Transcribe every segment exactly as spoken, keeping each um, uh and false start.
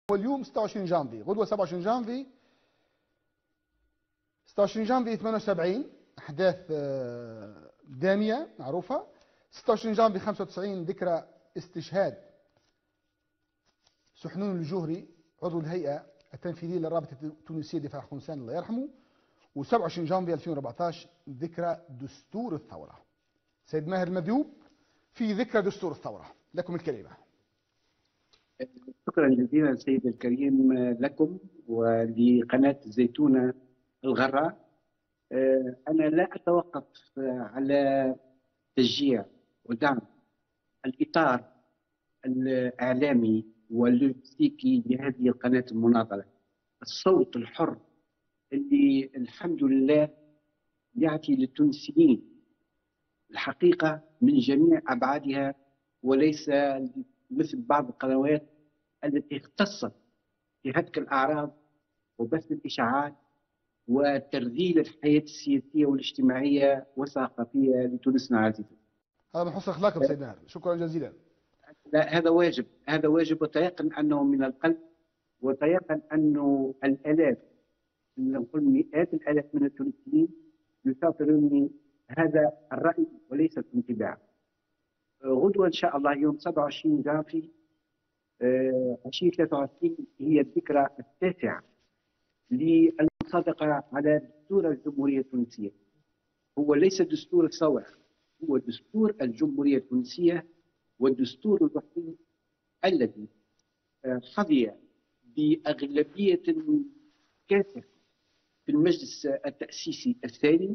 واليوم ستة وعشرين جانفي، غدوة سبعة وعشرين جانفي ستة وعشرين جانفي ثمانية وسبعين أحداث دامية معروفة. ستة وعشرين جانفي خمسة وتسعين ذكرى استشهاد سحنون الجوهري عضو الهيئة التنفيذية للرابطة التونسية لدفاع حقوق الإنسان الله يرحمه. وسبعة وعشرين جانفي ألفين وأربعة عشر ذكرى دستور الثورة. سيد ماهر المذيوب، في ذكرى دستور الثورة لكم الكلمة. شكرا جزيلا سيد الكريم لكم ولقناة الزيتونة الغراء. أنا لا أتوقف على تشجيع ودعم الإطار الإعلامي واللوجستيكي لهذه القناة المناضلة، الصوت الحر اللي الحمد لله يعطي للتونسيين الحقيقة من جميع أبعادها، وليس مثل بعض القنوات التي اختصت في هتك الأعراض وبث الإشاعات وترذيل الحياة السياسية والاجتماعية والثقافية لتونسنا عزيزة. هذا من حسن أخلاقكم سيد ماهر، شكرا جزيلا. لا، هذا واجب، هذا واجب، وتيقن أنه من القلب، وتيقن أنه الآلاف، نقول مئات الآلاف من التونسيين يسافرون هذا الرأي وليس الانتباع. غدوة إن شاء الله يوم سبعة وعشرين جانفي ألفين وثلاثة وعشرين هي الذكرى التاسعة للمصادقة على دستور الجمهورية التونسية. هو ليس دستور الثورة، هو دستور الجمهورية التونسية، والدستور الوحيد الذي حظي بأغلبية كاسحة في المجلس التأسيسي الثاني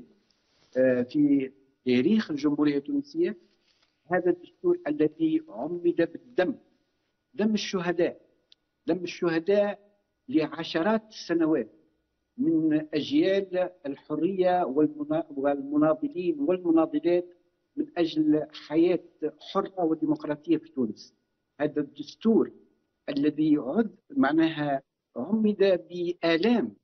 في تاريخ الجمهورية التونسية. هذا الدستور الذي عمد بالدم، دم الشهداء، دم الشهداء لعشرات السنوات من أجيال الحرية والمناضلين والمناضلات من أجل حياة حرة وديمقراطية في تونس. هذا الدستور الذي عد معناها عمد بآلام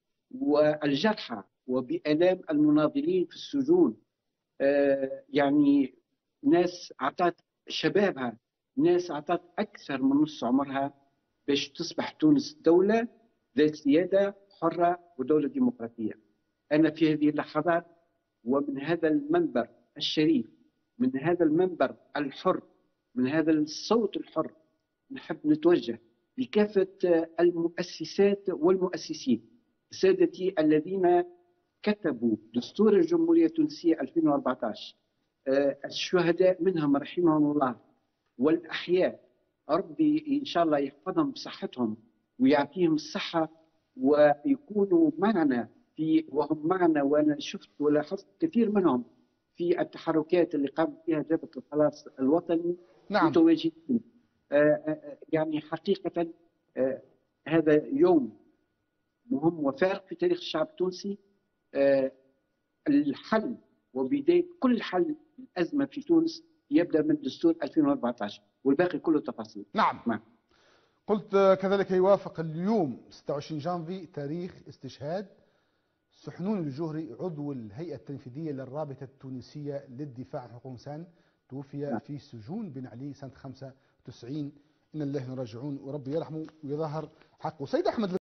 والجرحى وبآلام المناضلين في السجون. آه يعني ناس أعطت شبابها، ناس أعطت أكثر من نصف عمرها باش تصبح تونس دولة ذات سيادة حرة ودولة ديمقراطية. أنا في هذه اللحظات ومن هذا المنبر الشريف، من هذا المنبر الحر، من هذا الصوت الحر، نحب نتوجه لكافة المؤسسات والمؤسسين، سادتي الذين كتبوا دستور الجمهورية التونسية ألفين وأربعة عشر، الشهداء منهم رحمهم الله، والأحياء ربي إن شاء الله يحفظهم بصحتهم ويعطيهم الصحة ويكونوا معنا في وهم معنا. وأنا شفت ولاحظت كثير منهم في التحركات اللي قامت فيها جبهة الخلاص الوطني. نعم. متواجدين. يعني حقيقة هذا يوم مهم وفارق في تاريخ الشعب التونسي. الحل وبداية كل حل الأزمة في تونس يبدأ من دستور ألفين وأربعة عشر والباقي كله تفاصيل. نعم. نعم. قلت كذلك يوافق اليوم ستة وعشرين جانفي تاريخ استشهاد سحنون الجوهري عضو الهيئة التنفيذية للرابطة التونسية للدفاع عن حقوق الإنسان، توفي نعم. في سجون بن علي سنة خمسة وتسعين. إن الله راجعون وربي يرحمه ويظهر حقه. سيد أحمد